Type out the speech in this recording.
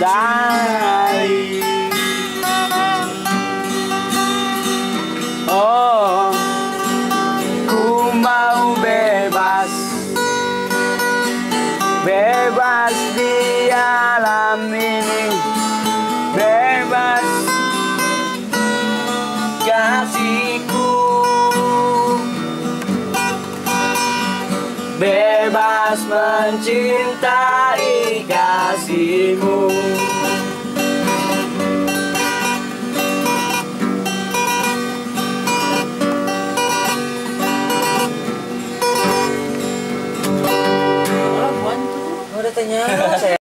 mencintai. Oh, ku mau bebas, bebas di alam ini, bebas kasihku, bebas mencintai kasihmu.